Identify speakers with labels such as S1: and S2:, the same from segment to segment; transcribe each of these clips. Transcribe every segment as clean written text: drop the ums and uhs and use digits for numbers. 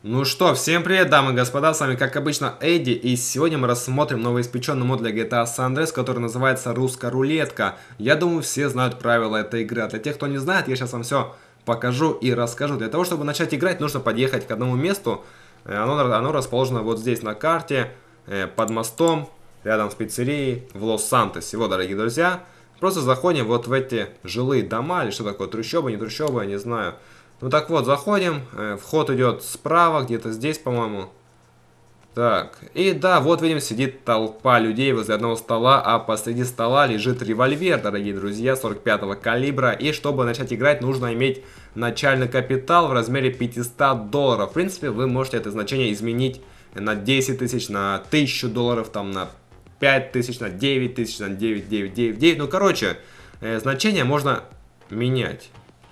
S1: Ну что, всем привет, дамы и господа, с вами как обычно Эдди, и сегодня мы рассмотрим новоиспеченный мод для GTA San Andreas, который называется «Русская рулетка». Я думаю, все знают правила этой игры, а для тех, кто не знает, я сейчас вам все покажу и расскажу. Для того, чтобы начать играть, нужно подъехать к одному месту, оно расположено вот здесь на карте, под мостом, рядом с пиццерией в Лос-Сантосе. Вот, дорогие друзья, просто заходим вот в эти жилые дома, или что такое, трущобы, не трущобы, я не знаю. Ну так вот, заходим, вход идет справа, где-то здесь, по-моему. Так, и да, вот видим, сидит толпа людей возле одного стола, а посреди стола лежит револьвер, дорогие друзья, 45-го калибра. И чтобы начать играть, нужно иметь начальный капитал в размере $500. В принципе, вы можете это значение изменить на 10 тысяч, на 1000 долларов, там на 5000, на 9000, на 9999. Ну, короче, значение можно менять.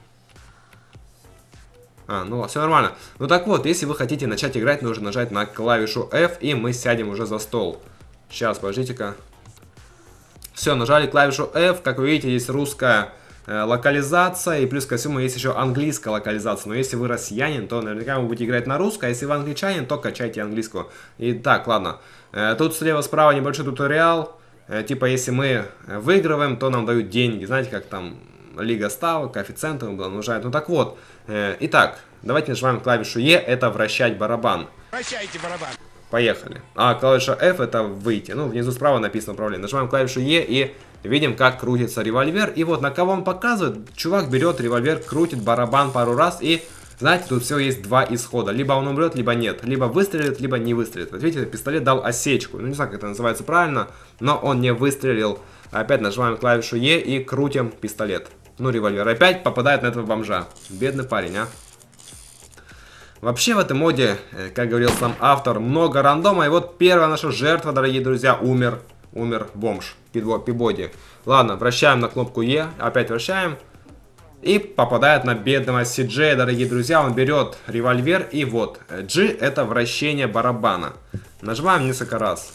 S1: Ну все нормально. Ну так вот, если вы хотите начать играть, нужно нажать на клавишу F, и мы сядем уже за стол. Сейчас, подождите-ка. Все, нажали клавишу F. Как вы видите, есть русская локализация, и плюс ко всему есть еще английская локализация. Но если вы россиянин, то наверняка вы будете играть на русской, а если вы англичанин, то качайте английскую. Итак, ладно. Тут слева-справа небольшой туториал. Типа, если мы выигрываем, то нам дают деньги. Знаете, как там лига ставок, коэффициенты умножают. Ну так вот. Итак, давайте нажимаем клавишу E, это вращать барабан.
S2: Вращайте барабан.
S1: Поехали. А клавиша F это выйти. Ну, внизу справа написано управление. Нажимаем клавишу E и видим, как крутится револьвер. И вот на кого он показывает, чувак берет револьвер, крутит барабан пару раз и... Знаете, тут всего есть два исхода. Либо он умрет, либо нет. Либо выстрелит, либо не выстрелит. Вот видите, пистолет дал осечку. Ну, не знаю, как это называется правильно, но он не выстрелил. Опять нажимаем клавишу E и крутим пистолет. Ну, револьвер опять попадает на этого бомжа. Бедный парень, а. Вообще в этом моде, как говорил сам автор, много рандома. И вот первая наша жертва, дорогие друзья, умер бомж. Пибоди. Ладно, вращаем на кнопку E. Опять вращаем. И попадает на бедного CJ, дорогие друзья. Он берет револьвер и вот. G это вращение барабана. Нажимаем несколько раз.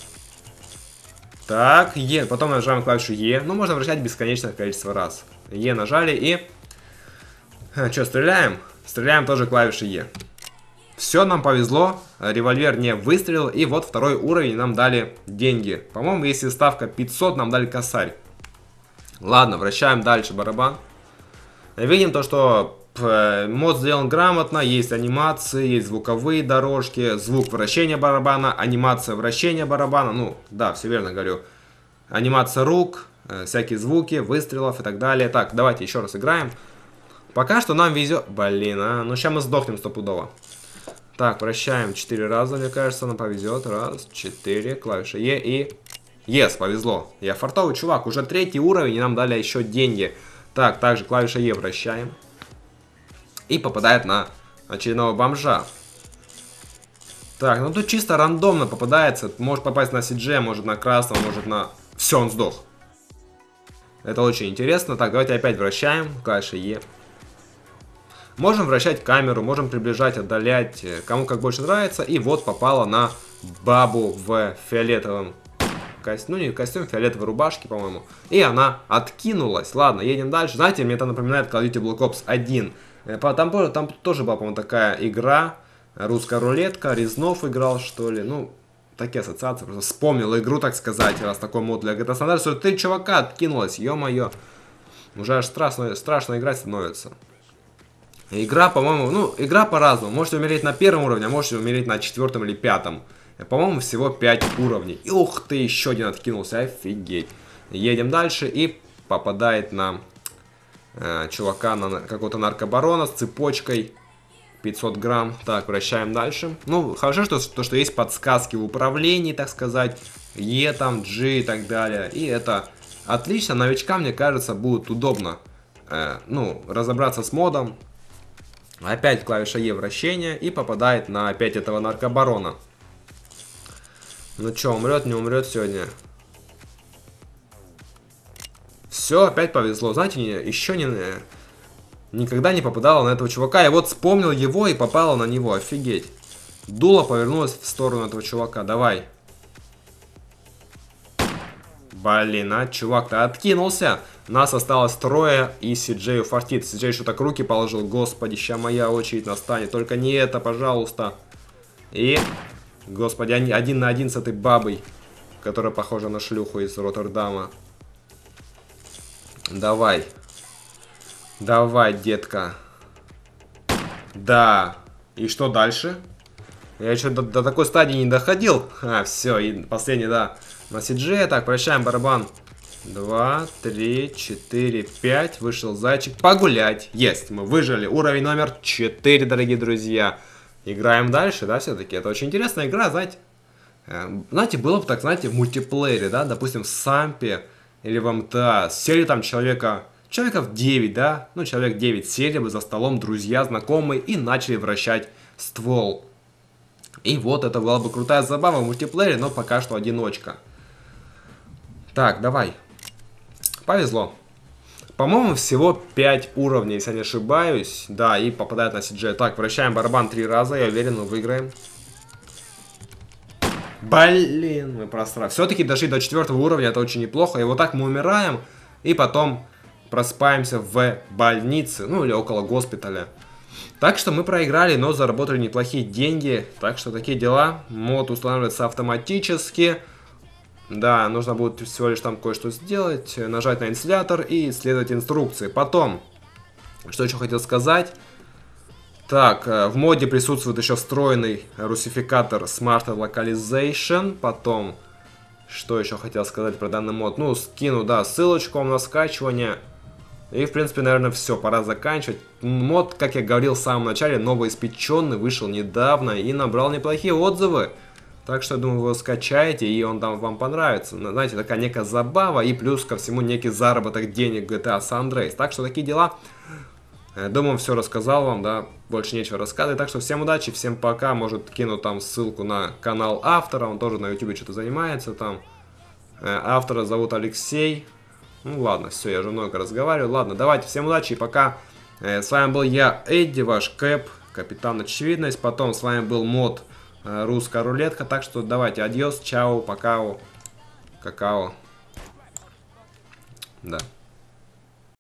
S1: Так, E. Потом нажимаем клавишу E. Ну, можно вращать бесконечное количество раз. E нажали и... Что, стреляем? Стреляем тоже клавишей E. Все, нам повезло. Револьвер не выстрелил. И вот второй уровень нам дали деньги. По-моему, если ставка 500, нам дали косарь. Ладно, вращаем дальше барабан. Видим то, что мод сделан грамотно. Есть анимации, есть звуковые дорожки. Звук вращения барабана, анимация вращения барабана. Ну, да, все верно говорю. Анимация рук, всякие звуки, выстрелов и так далее. Так, давайте еще раз играем. Пока что нам везет... Блин, ну сейчас мы сдохнем стопудово. Так, вращаем 4 раза, мне кажется, нам повезет. Раз, 4, клавиша Е и... Yes, повезло. Я фартовый чувак, уже 3-й уровень, и нам дали еще деньги. Так, также клавиша Е вращаем. И попадает на очередного бомжа. Так, ну тут чисто рандомно попадается. Может попасть на CJ, может на красного, может на... Все, он сдох. Это очень интересно. Так, давайте опять вращаем. Клавиша Е. Можем вращать камеру, можем приближать, отдалять. Кому как больше нравится. И вот попало на бабу в фиолетовом костюме. Ну, не костюм, фиолетовой рубашке, по-моему. И она откинулась. Ладно, едем дальше. Знаете, мне это напоминает Call of Duty Black Ops 1. Там тоже была, по-моему, такая игра. Русская рулетка. Резнов играл, что ли. Ну... Такие ассоциации, просто вспомнил игру, так сказать, раз такой мод для GTA San Andreas, что 3 чувака откинулась, ё-моё. Уже аж страшно играть становится. Игра, по-моему, ну, игра по-разному. Можете умереть на 1-м уровне, а можете умереть на 4-м или 5-м. По-моему, всего 5 уровней. И, ух ты, еще один откинулся, офигеть. Едем дальше и попадает на чувака, на какого-то наркобарона с цепочкой. 500 грамм. Так, вращаем дальше. Ну, хорошо, что есть подсказки в управлении, так сказать. E, там, G и так далее. И это отлично. Новичкам, мне кажется, будет удобно, ну, разобраться с модом. Опять клавиша E вращения. И попадает на опять этого наркобарона. Ну что, умрет, не умрет сегодня? Все, опять повезло. Знаете, еще не... Никогда не попадала на этого чувака. Я вот вспомнил его и попала на него. Офигеть. Дуло повернулось в сторону этого чувака. Давай. Блин, а чувак-то откинулся. Нас осталось трое и CJ фартит. CJ что-то к руки положил. Господи, ща моя очередь настанет. Только не это, пожалуйста. И, господи, 1 на 1 с этой бабой, которая похожа на шлюху из Роттердама. Давай. Давай, детка. Да. И что дальше? Я еще до такой стадии не доходил. А, все, и последний, да. На CG. Так, прощаем барабан. 2, 3, 4, 5. Вышел зайчик. Погулять. Есть, мы выжили. Уровень номер 4, дорогие друзья. Играем дальше, да, все-таки. Это очень интересная игра, знаете. Знаете, было бы так, знаете, в мультиплеере, да, допустим, в Сампе или в МТА. Сели там человеков 9, да, ну, человек 9 сели бы за столом, друзья, знакомые, и начали вращать ствол. И вот это была бы крутая забава в мультиплеере, но пока что одиночка. Так, давай. Повезло. По-моему, всего 5 уровней, если я не ошибаюсь. Да, и попадает на CG. Так, вращаем барабан 3 раза, я уверен, мы выиграем. Блин, мы просрали. Все-таки дошли до 4 уровня, это очень неплохо. И вот так мы умираем, и потом просыпаемся в больнице, ну или около госпиталя. Так что мы проиграли, но заработали неплохие деньги. Так что такие дела. Мод устанавливается автоматически. Да, нужно будет всего лишь там кое-что сделать. Нажать на инсталлятор и исследовать инструкции. Потом, что еще хотел сказать. Так, в моде присутствует еще встроенный русификатор Smart Localization. Потом, что еще хотел сказать про данный мод. Ну, скину, да, ссылочку вам на скачивание. И, в принципе, наверное, все, пора заканчивать. Мод, как я говорил в самом начале, новоиспеченный, вышел недавно и набрал неплохие отзывы. Так что, я думаю, вы его скачаете, и он там вам понравится. Знаете, такая некая забава, и плюс ко всему некий заработок денег GTA San Andreas. Так что, такие дела. Думаю, все рассказал вам, да, больше нечего рассказывать. Так что, всем удачи, всем пока. Может, кину там ссылку на канал автора, он тоже на YouTube что-то занимается там. Автора зовут Алексей. Ну ладно, все, я уже много разговариваю. Ладно, давайте, всем удачи и пока. С вами был я, Эдди, ваш Кэп, капитан Очевидность. Потом с вами был мод Русская рулетка. Так что давайте, адьос, чао, покао, какао. Да.